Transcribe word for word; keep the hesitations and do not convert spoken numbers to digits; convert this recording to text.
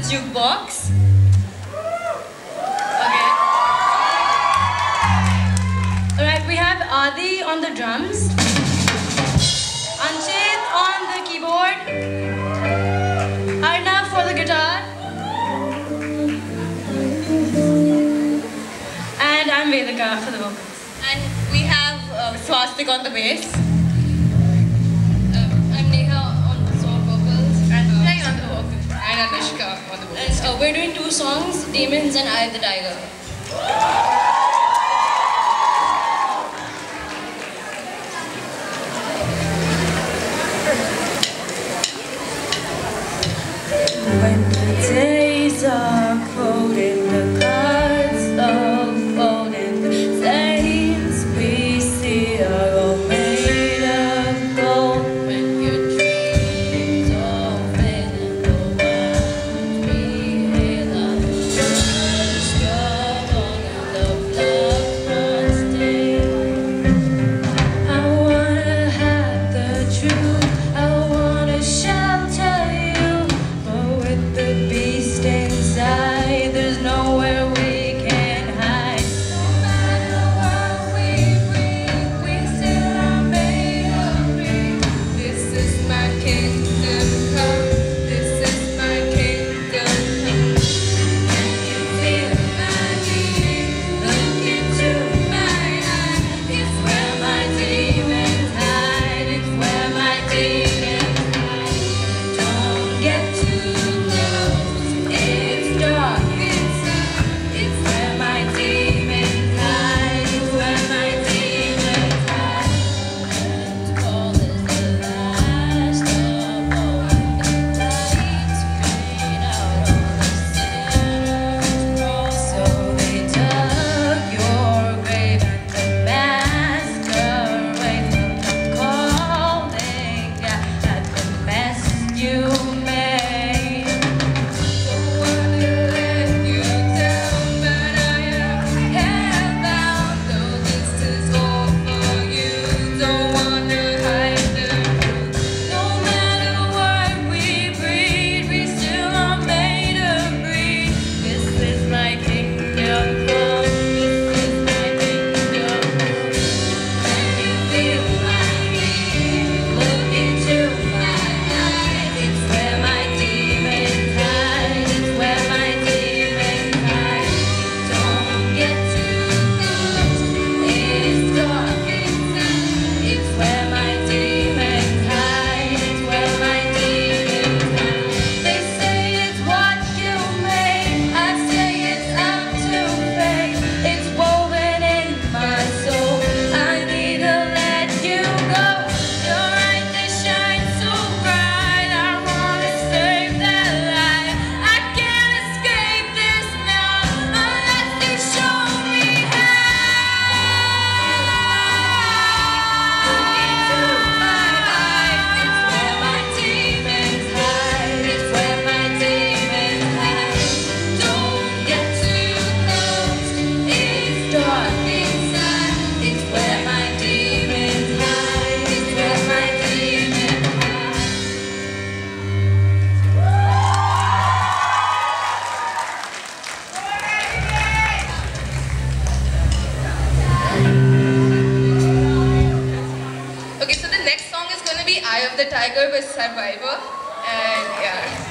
Jukebox. Okay. Alright, we have Adi on the drums, Anchit on the keyboard, Arnav for the guitar, and I'm Vedika for the vocals. And we have uh, Swastik on the bass. Um, I'm Neha on the solo vocals. And uh, Playing on the vocals. And Anushka on the vocals. And uh, we're doing two songs, Demons and Eye of the Tiger. When the days are cold and the cards of fold and the stains we see are all made of gold. When your dreams all fade and the world we hail on the struggle and the blood runs deep. I wanna have the truth, I wanna shelter you, but with the beast inside, there's nowhere we can hide. No matter what we breathe, we still are made of breathe. This is my kingdom come. This is my kingdom come. Can you feel my heat? Look into my eyes. It's where my demons hide. It's where my demons hide. Don't get too close. It's dark inside. It's where my demons hide. It's where my demons hide. And all is the last of all the lights fade out on the sinners roll. So they dug your grave and the masquerade from the calling at the mess you made. Don't wanna let you down, but I am hellbound. Though this is all for you, don't wanna hide the truth. No matter what we breed, we still are made of breed. This is my kingdom come. This is my kingdom come. Can you feel my heat? Look into my eyes. It's where my demons hide. It's where my demons hide. Don't get too close. It's dark inside. It's where my demons hide. It's where my demons hide. They say it's what you make. I say it's up to fate. It's woven in my soul. I need to let you go. Your eyes, they shine so bright. I wanna save that light. I can't escape this now unless you show me how. Look into my eyes. It's where my demons hide. It's where my demons hide. Don't get too close. It's dark inside. It's where my demons hide. It's where my demons hide. Okay, so the next song is gonna be Eye of the Tiger by Survivor. And yeah.